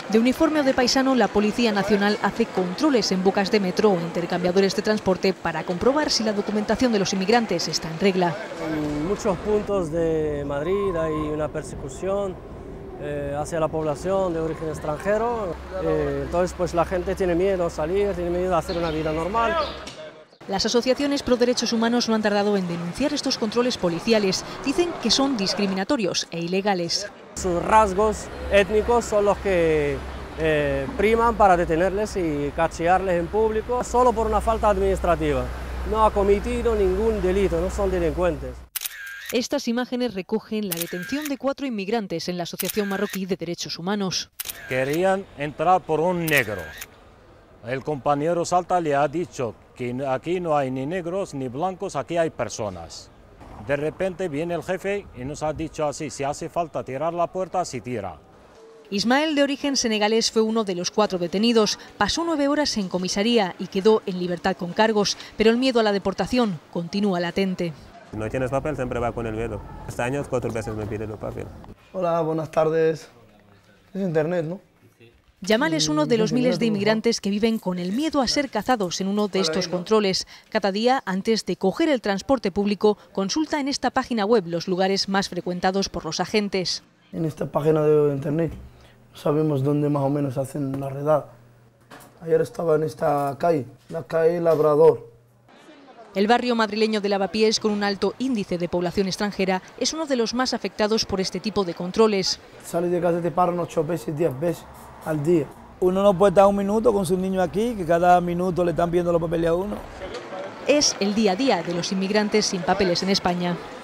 De uniforme o de paisano, la Policía Nacional hace controles en bocas de metro o intercambiadores de transporte para comprobar si la documentación de los inmigrantes está en regla. En muchos puntos de Madrid hay una persecución hacia la población de origen extranjero, entonces pues la gente tiene miedo a salir, tiene miedo a hacer una vida normal. Las asociaciones pro derechos humanos no han tardado en denunciar estos controles policiales. Dicen que son discriminatorios e ilegales. Sus rasgos étnicos son los que priman para detenerles y cachearles en público solo por una falta administrativa. No ha cometido ningún delito, no son delincuentes. Estas imágenes recogen la detención de 4 inmigrantes en la Asociación Marroquí de Derechos Humanos. Querían entrar por un negro. El compañero Salta le ha dicho que aquí no hay ni negros ni blancos, aquí hay personas. De repente viene el jefe y nos ha dicho así, si hace falta tirar la puerta, se tira. Ismael, de origen senegalés, fue uno de los 4 detenidos. Pasó 9 horas en comisaría y quedó en libertad con cargos, pero el miedo a la deportación continúa latente. Si no tienes papel, siempre va con el miedo. Este año 4 veces me piden el papel. Hola, buenas tardes. Es internet, ¿no? Yamal es uno de los miles de inmigrantes que viven con el miedo a ser cazados en uno de estos controles. Cada día, antes de coger el transporte público, consulta en esta página web los lugares más frecuentados por los agentes. En esta página de internet sabemos dónde más o menos hacen la redada. Ayer estaba en esta calle, la calle Labrador. El barrio madrileño de Lavapiés, con un alto índice de población extranjera, es uno de los más afectados por este tipo de controles. Sales de casa, te paran 8 veces, 10 veces al día. Uno no puede estar un minuto con su niño aquí, que cada minuto le están viendo los papeles a uno. Es el día a día de los inmigrantes sin papeles en España.